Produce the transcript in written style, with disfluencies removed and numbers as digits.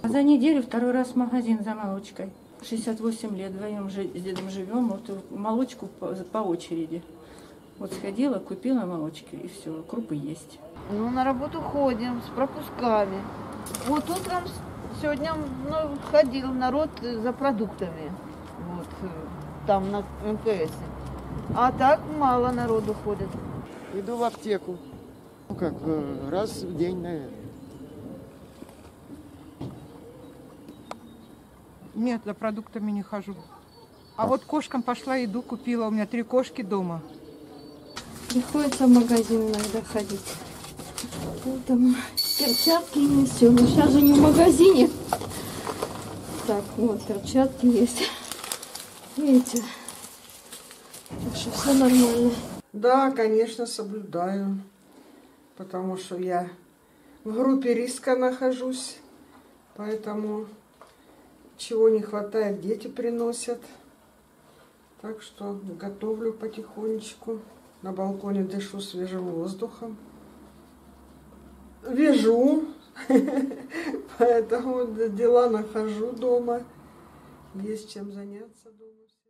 За неделю второй раз в магазин за молочкой. 68 лет, вдвоем с дедом живем, вот молочку по очереди. Вот сходила, купила молочки и все, крупы есть. Ну, на работу ходим с пропусками. Вот утром сегодня ходил народ за продуктами, вот там на МКС. А так мало народу ходит. Иду в аптеку. Ну как, раз в день, наверное. Нет, за продуктами не хожу. А вот кошкам пошла, иду, купила. У меня 3 кошки дома. Приходится в магазин иногда ходить. Вот там перчатки есть. Все. Но сейчас же не в магазине. Так, вот перчатки есть. Видите? Так что все нормально. Да, конечно, соблюдаю. Потому что я в группе риска нахожусь. Поэтому чего не хватает, дети приносят. Так что готовлю потихонечку. На балконе дышу свежим воздухом. Вяжу. Поэтому дела нахожу дома. Есть чем заняться дома.